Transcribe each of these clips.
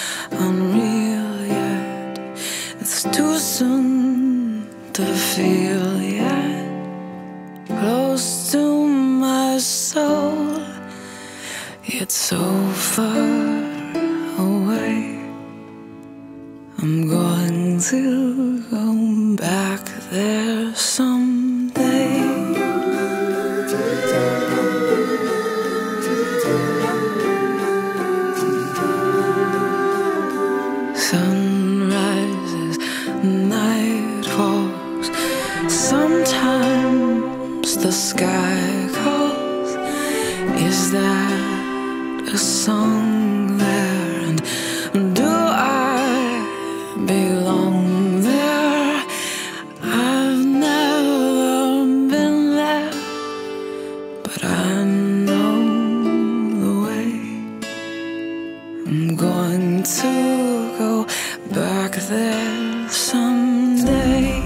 unreal yet. It's too soon to feel yet. Close to my soul, yet so far away. I'm going to go back there someday. Sun rises, night falls. Sometimes the sky calls. Is that a song there? And do I belong there? I've never been there, but I know the way. I'm going to go back there someday.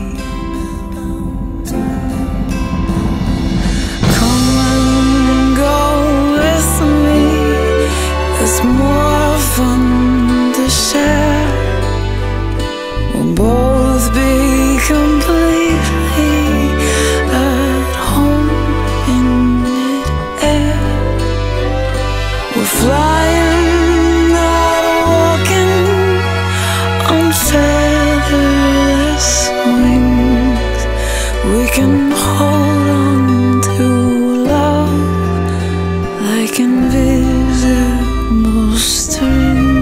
Come and go with me. There's more fun to share. We'll both be completely at home in mid-air. We're flying, not walking on featherless wings. We can hold on to love like invisible strings.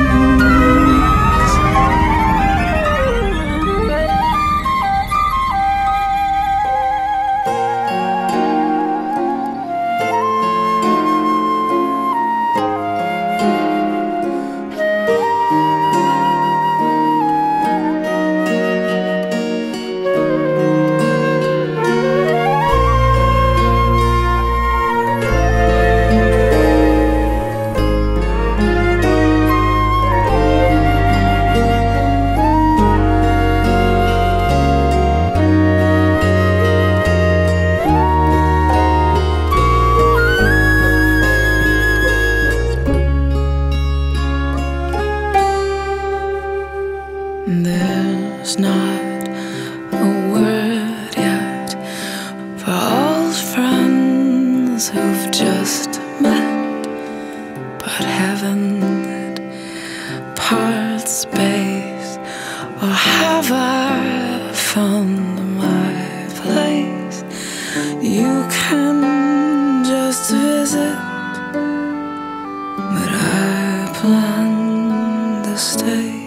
There's not a word yet for old friends who've just met, but haven't part space. Or have I found my place? You can just visit, but I plan to stay.